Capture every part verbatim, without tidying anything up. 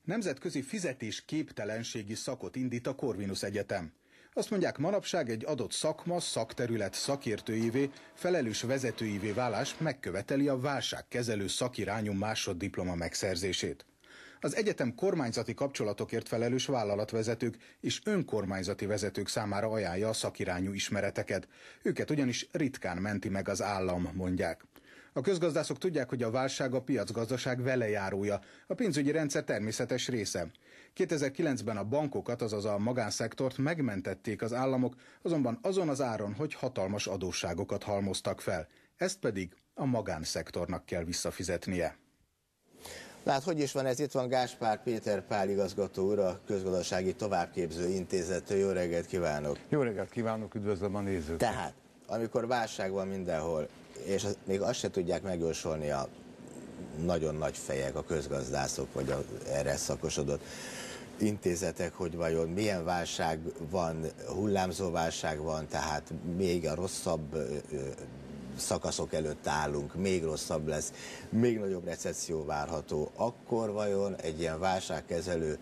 Nemzetközi fizetésképtelenségi szakot indít a Corvinus Egyetem. Azt mondják, manapság egy adott szakma, szakterület szakértőivé, felelős vezetőivé válás megköveteli a válságkezelő szakirányú másoddiploma megszerzését. Az egyetem kormányzati kapcsolatokért felelős vállalatvezetők és önkormányzati vezetők számára ajánlja a szakirányú ismereteket. Őket ugyanis ritkán menti meg az állam, mondják. A közgazdászok tudják, hogy a válság a piacgazdaság velejárója, a pénzügyi rendszer természetes része. kétezer-kilencben a bankokat, azaz a magánszektort megmentették az államok, azonban azon az áron, hogy hatalmas adósságokat halmoztak fel. Ezt pedig a magánszektornak kell visszafizetnie. Lát, hogy is van ez? Itt van Gáspár Péter Pál igazgató úr, a Közgazdasági Továbbképző Intézettől. Jó reggelt kívánok! Jó reggelt kívánok, üdvözlöm a nézőket! Tehát, amikor válság van mindenhol, és még azt se tudják megjósolni a nagyon nagy fejek, a közgazdászok, vagy a erre szakosodott intézetek, hogy vajon milyen válság van, hullámzó válság van, tehát még a rosszabb szakaszok előtt állunk, még rosszabb lesz, még nagyobb recesszió várható, akkor vajon egy ilyen válságkezelő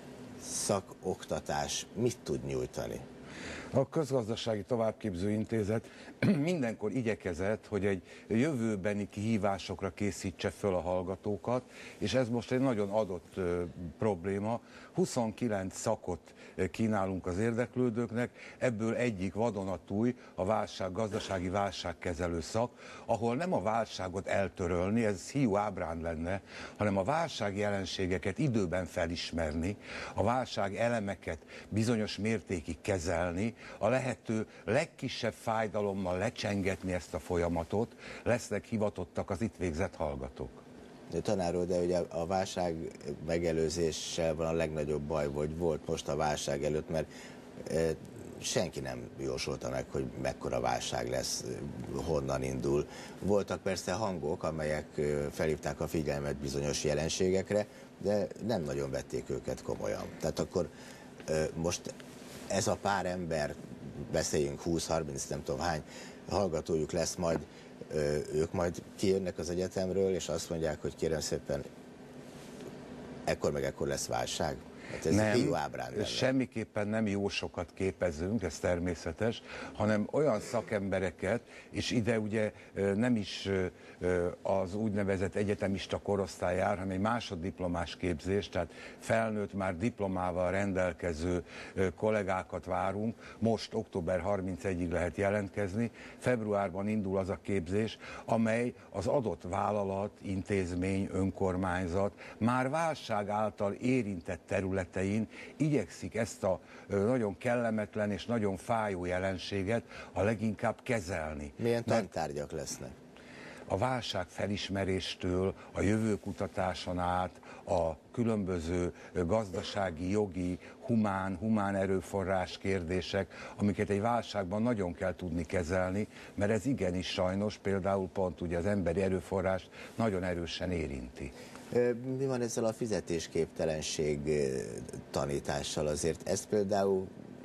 szakoktatás mit tud nyújtani? A Közgazdasági Továbbképző Intézet mindenkor igyekezett, hogy egy jövőbeni kihívásokra készítse föl a hallgatókat, és ez most egy nagyon adott ö, probléma. huszonkilenc szakot kínálunk az érdeklődőknek, ebből egyik vadonatúj a válság, gazdasági válságkezelő szak, ahol nem a válságot eltörölni, ez hiú ábrán lenne, hanem a válság jelenségeket időben felismerni, a válság elemeket bizonyos mértékig kezelni, a lehető legkisebb fájdalommal lecsengetni ezt a folyamatot, lesznek hivatottak az itt végzett hallgatók. De tanár úr, de ugye a válság megelőzéssel van a legnagyobb baj, vagy volt most a válság előtt, mert e, senki nem jósolta meg, hogy mekkora válság lesz, honnan indul. Voltak persze hangok, amelyek felhívták a figyelmet bizonyos jelenségekre, de nem nagyon vették őket komolyan. Tehát akkor e, most ez a pár ember, beszéljünk húsz-harminc, nem tudom hány hallgatójuk lesz majd, ők majd kijönnek az egyetemről, és azt mondják, hogy kérem szépen, ekkor meg ekkor lesz válság. Hát ez nem, semmiképpen nem jósokat képezünk, ez természetes, hanem olyan szakembereket, és ide ugye nem is az úgynevezett egyetemista korosztály jár, hanem egy másoddiplomás képzés, tehát felnőtt, már diplomával rendelkező kollégákat várunk. Most október harmincegyedikéig lehet jelentkezni, februárban indul az a képzés, amely az adott vállalat, intézmény, önkormányzat már válság által érintett terület igyekszik ezt a nagyon kellemetlen és nagyon fájó jelenséget a leginkább kezelni. Milyen tantárgyak lesznek? A válság felismeréstől, a jövőkutatáson át, a különböző gazdasági, jogi, humán, humán erőforrás kérdések, amiket egy válságban nagyon kell tudni kezelni, mert ez igenis sajnos például pont ugye az emberi erőforrást nagyon erősen érinti. Mi van ezzel a fizetésképtelenség tanítással azért? Ez például,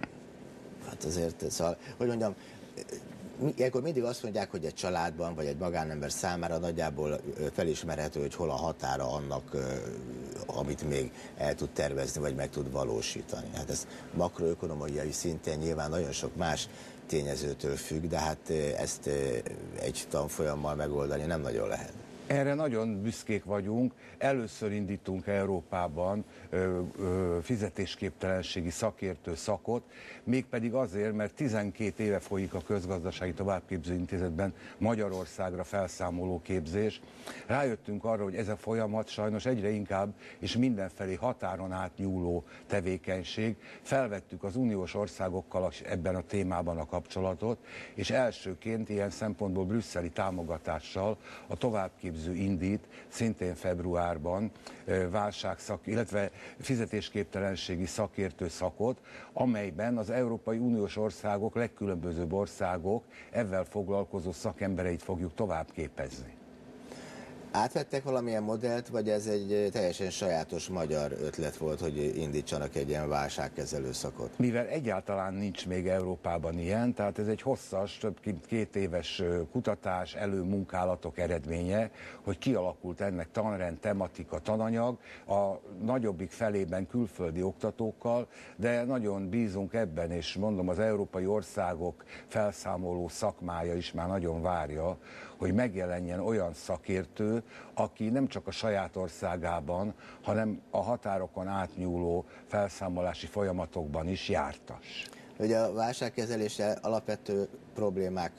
hát azért, szóval, hogy mondjam, ilyenkor mindig azt mondják, hogy egy családban, vagy egy magánember számára nagyjából felismerhető, hogy hol a határa annak, amit még el tud tervezni, vagy meg tud valósítani. Hát ez makroökonomiai szinten nyilván nagyon sok más tényezőtől függ, de hát ezt egy tanfolyammal megoldani nem nagyon lehet. Erre nagyon büszkék vagyunk. Először indítunk Európában ö, ö, fizetésképtelenségi szakértő szakot, mégpedig azért, mert tizenkét éve folyik a Közgazdasági Továbbképző Intézetben Magyarországra felszámoló képzés. Rájöttünk arra, hogy ez a folyamat sajnos egyre inkább és mindenfelé határon átnyúló tevékenység. Felvettük az uniós országokkal ebben a témában a kapcsolatot, és elsőként ilyen szempontból brüsszeli támogatással a továbbképző indít szintén februárban válságszak, illetve fizetésképtelenségi szakértő szakot, amelyben az Európai Uniós országok, legkülönbözőbb országok ezzel foglalkozó szakembereit fogjuk tovább képezni. Átvettek valamilyen modellt, vagy ez egy teljesen sajátos magyar ötlet volt, hogy indítsanak egy ilyen válságkezelő szakot? Mivel egyáltalán nincs még Európában ilyen, tehát ez egy hosszas, több mint két éves kutatás, előmunkálatok eredménye, hogy kialakult ennek tanrend, tematika, tananyag, a nagyobbik felében külföldi oktatókkal, de nagyon bízunk ebben, és mondom, az európai országok felszámoló szakmája is már nagyon várja, hogy megjelenjen olyan szakértő, aki nem csak a saját országában, hanem a határokon átnyúló felszámolási folyamatokban is jártas. Ugye a válságkezeléssel alapvető problémák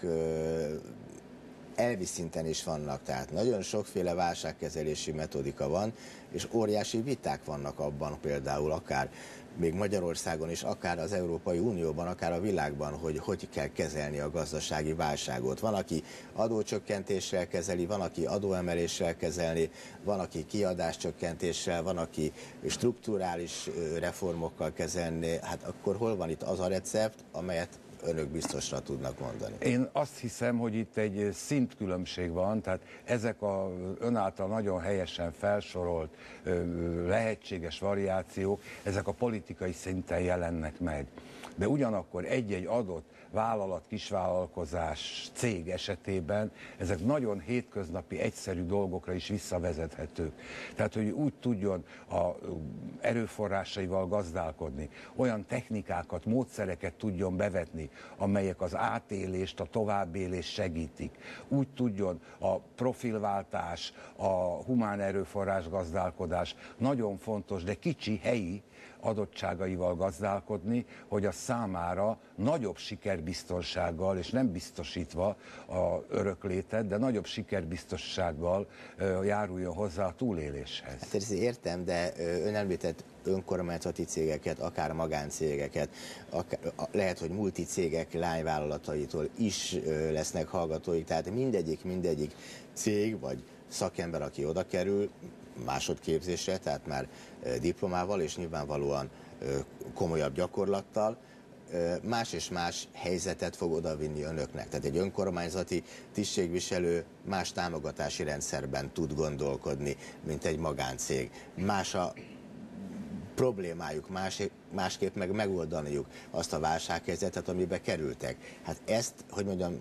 elvi szinten is vannak, tehát nagyon sokféle válságkezelési metodika van, és óriási viták vannak abban például akár még Magyarországon is, akár az Európai Unióban, akár a világban, hogy hogy kell kezelni a gazdasági válságot. Van, aki adócsökkentéssel kezeli, van, aki adóemeléssel kezelni, van, aki kiadáscsökkentéssel, van, aki strukturális reformokkal kezelni. Hát akkor hol van itt az a recept, amelyet önök biztosra tudnak mondani? Én azt hiszem, hogy itt egy szintkülönbség van, tehát ezek a ön által nagyon helyesen felsorolt lehetséges variációk, ezek a politikai szinten jelennek meg. De ugyanakkor egy-egy adott vállalat, kisvállalkozás, cég esetében ezek nagyon hétköznapi, egyszerű dolgokra is visszavezethetők. Tehát, hogy úgy tudjon a erőforrásaival gazdálkodni, olyan technikákat, módszereket tudjon bevetni, amelyek az átélést, a továbbélést segítik. Úgy tudjon a profilváltás, a humán erőforrás gazdálkodás nagyon fontos, de kicsi, helyi adottságaival gazdálkodni, hogy a számára nagyobb sikerbiztonsággal, és nem biztosítva a öröklétet, de nagyobb sikerbiztossággal járuljon hozzá a túléléshez. Hát ezt értem, de ön említett önkormányzati cégeket, akár magáncégeket, akár, lehet, hogy multicégek lányvállalataitól is lesznek hallgatóik, tehát mindegyik, mindegyik cég vagy szakember, aki oda kerül, másodképzésre, tehát már diplomával és nyilvánvalóan komolyabb gyakorlattal, más és más helyzetet fog odavinni önöknek. Tehát egy önkormányzati tisztségviselő más támogatási rendszerben tud gondolkodni, mint egy magáncég. Más a problémájuk, más, másképp meg megoldaniuk azt a válsághelyzetet, amibe kerültek. Hát ezt, hogy mondjam,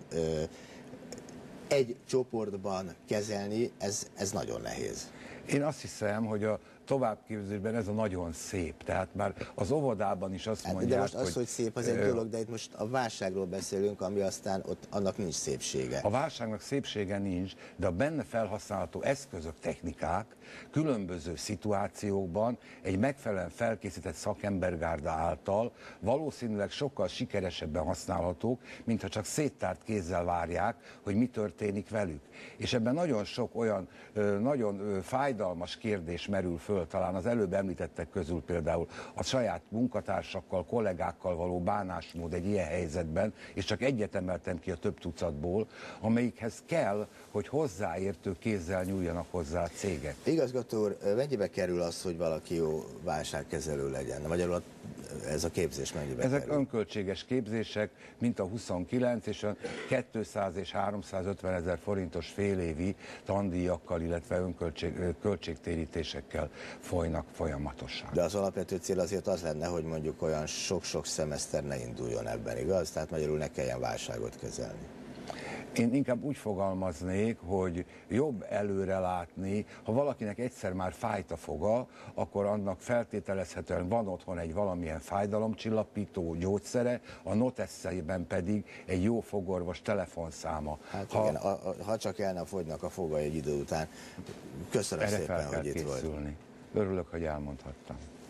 egy csoportban kezelni, ez, ez nagyon nehéz. Én azt hiszem, hogy a továbbképzésben ez a nagyon szép. Tehát már az óvodában is azt mondják, de most az, hogy, hogy szép, az egy dolog, de itt most a válságról beszélünk, ami aztán ott annak nincs szépsége. A válságnak szépsége nincs, de a benne felhasználható eszközök, technikák különböző szituációkban egy megfelelően felkészített szakembergárda által valószínűleg sokkal sikeresebben használhatók, mintha csak széttárt kézzel várják, hogy mi történik velük. És ebben nagyon sok olyan nagyon fájdalmas kérdés merül föl, talán az előbb említettek közül például a saját munkatársakkal, kollégákkal való bánásmód egy ilyen helyzetben, és csak egyet emeltem ki a több tucatból, amelyikhez kell, hogy hozzáértő kézzel nyúljanak hozzá a cégek. Igazgató úr, mennyibe kerül az, hogy valaki jó válságkezelő legyen? Magyarul ez a képzés mennyibe Ezek kerül? önköltséges képzések, mint a huszonkilenc, és a kétszáz és háromszázötven ezer forintos félévi tandíjakkal, illetve önköltségtérítésekkel folynak folyamatosan. De az alapvető cél azért az lenne, hogy mondjuk olyan sok-sok szemeszter ne induljon ebben, igaz? Tehát magyarul ne kelljen válságot kezelni. Én inkább úgy fogalmaznék, hogy jobb előre látni, ha valakinek egyszer már fájt a foga, akkor annak feltételezhetően van otthon egy valamilyen fájdalomcsillapító gyógyszere, a noteszeiben pedig egy jó fogorvos telefonszáma. Hát ha, igen, a, a, ha csak el nem fogynak a fogai egy idő után. Köszönöm erre szépen, fel kell hogy itt volt. készülni. Örülök, hogy elmondhattam.